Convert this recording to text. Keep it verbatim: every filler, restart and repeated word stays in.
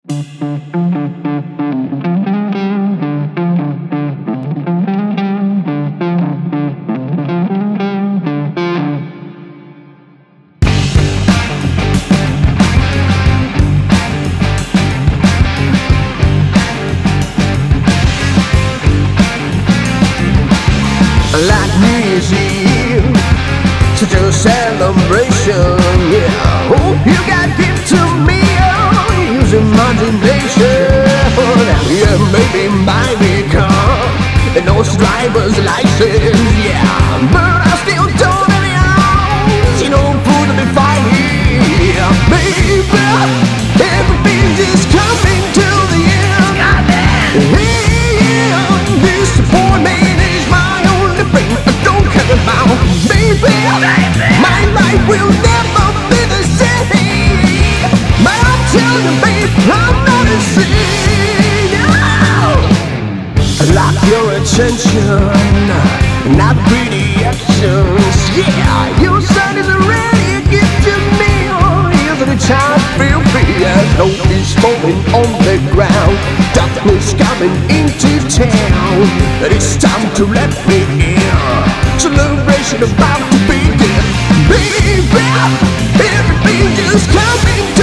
Like New Year's Eve, such a celebration, yeah. Oh, you got gift to me, oh, use imagination. Yeah, maybe buy me a car and no driver's license, yeah. But I still don't have any house, you know, food to be fine, yeah. Baby, everything's just coming to the end. Yeah, disappointment is my only thing I don't care about. Baby, my life will never be the same. But I'm telling you, babe, I'm not insane. I like your attention, not pretty actions. Yeah, your son is already a gift to me. Oh, here's the time, feel free as hope is falling on the ground. Darkness coming into town. It's time to let me in. Celebration about to begin. Baby, everything just coming to